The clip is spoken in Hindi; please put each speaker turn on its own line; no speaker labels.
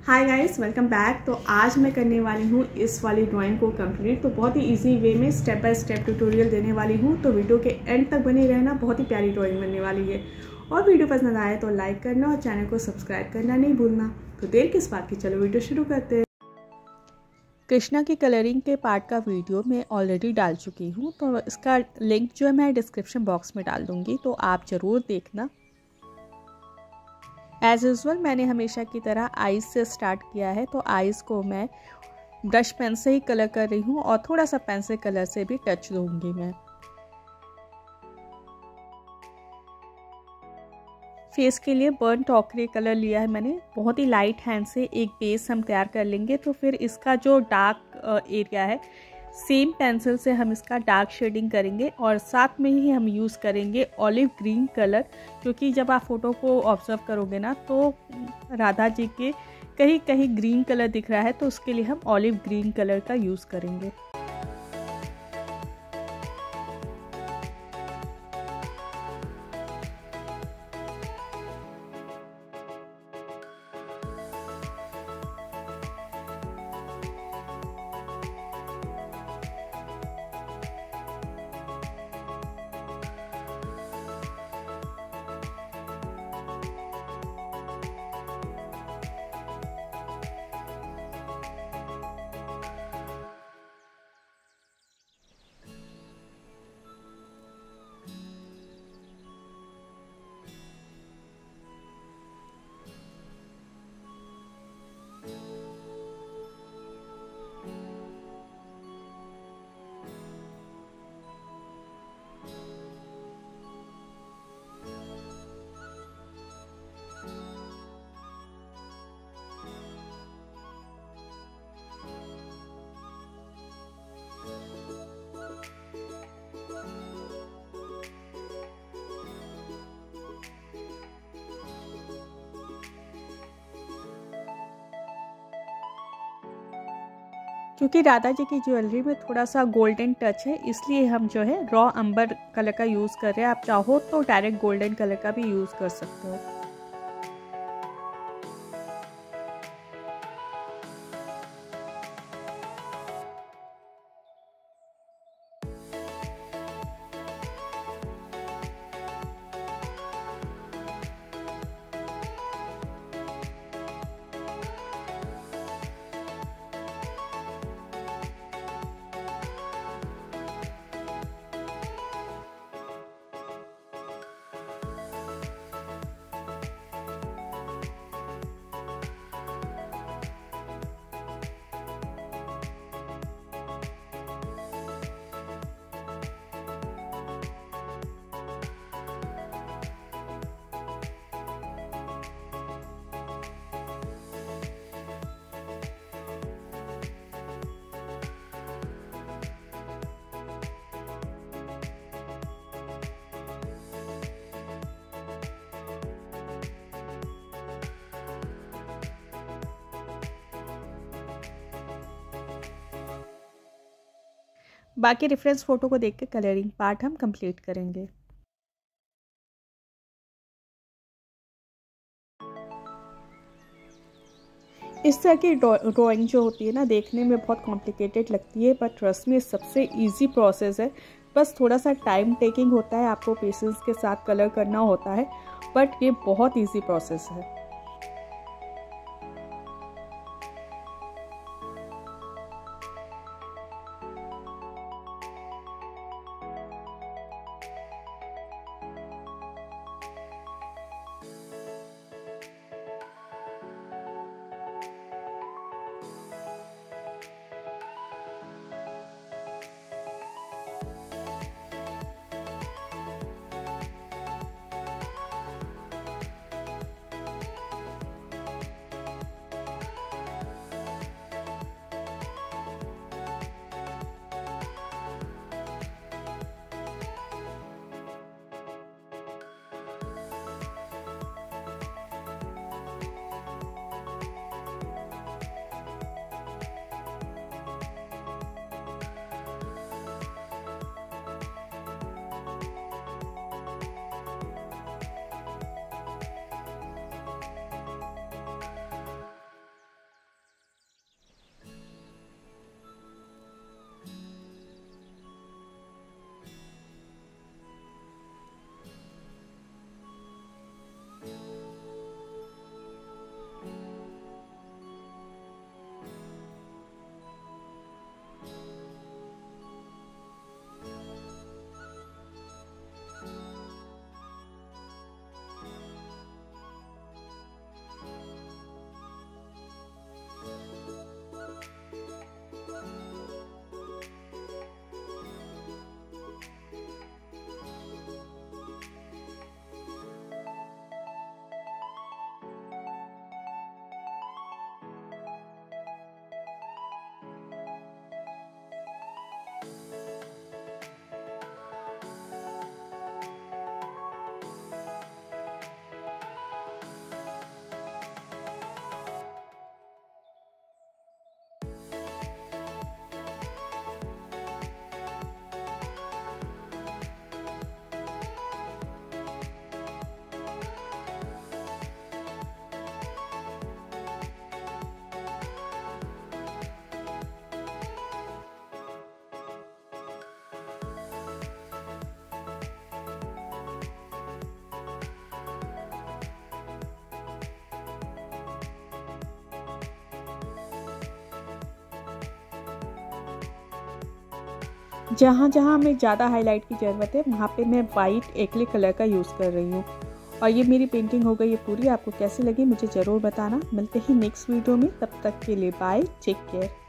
Hi guys, welcome back. तो आज मैं करने वाली हूँ इस वाली ड्राइंग को कंप्लीट। तो बहुत ही इजी वे में स्टेप बाय स्टेप ट्यूटोरियल देने वाली हूँ। तो वीडियो के एंड तक बने रहना, बहुत ही प्यारी ड्राइंग बनने वाली है। और वीडियो पसंद आए तो लाइक करना और चैनल को सब्सक्राइब करना नहीं भूलना। तो देर किस बात की, चलो वीडियो शुरू करते हैं। कृष्णा की कलरिंग के पार्ट का वीडियो मैं ऑलरेडी डाल चुकी हूँ, तो इसका लिंक जो है मैं डिस्क्रिप्शन बॉक्स में डाल दूँगी, तो आप ज़रूर देखना। एज़ यूज़ुअल मैंने हमेशा की तरह आइज़ से स्टार्ट किया है। तो आइज़ को मैं ब्रश पेन से ही कलर कर रही हूँ और थोड़ा सा पेंसिल कलर से भी टच दूंगी मैं। फेस के लिए बर्न ऑकरे कलर लिया है मैंने। बहुत ही लाइट हैंड से एक बेस हम तैयार कर लेंगे। तो फिर इसका जो डार्क एरिया है, सेम पेंसिल से हम इसका डार्क शेडिंग करेंगे और साथ में ही हम यूज़ करेंगे ऑलिव ग्रीन कलर, क्योंकि जब आप फोटो को ऑब्जर्व करोगे ना तो राधा जी के कहीं कहीं ग्रीन कलर दिख रहा है, तो उसके लिए हम ऑलिव ग्रीन कलर का यूज़ करेंगे। क्योंकि राधा जी की ज्वेलरी में थोड़ा सा गोल्डन टच है, इसलिए हम जो है रॉ अंबर कलर का यूज़ कर रहे हैं। आप चाहो तो डायरेक्ट गोल्डन कलर का भी यूज़ कर सकते हो। बाकी रेफरेंस फोटो को देख के कलरिंग पार्ट हम कंप्लीट करेंगे। इस तरह की ड्राइंग जो होती है ना, देखने में बहुत कॉम्प्लिकेटेड लगती है, बट ट्रस्ट में सबसे इजी प्रोसेस है। बस थोड़ा सा टाइम टेकिंग होता है, आपको पेशेंस के साथ कलर करना होता है, बट ये बहुत इजी प्रोसेस है। जहाँ जहाँ हमें ज़्यादा हाईलाइट की ज़रूरत है वहाँ पे मैं वाइट एक्रिलिक कलर का यूज़ कर रही हूँ। और ये मेरी पेंटिंग हो गई है पूरी। आपको कैसी लगी मुझे ज़रूर बताना। मिलते ही नेक्स्ट वीडियो में, तब तक के लिए बाय, टेक केयर।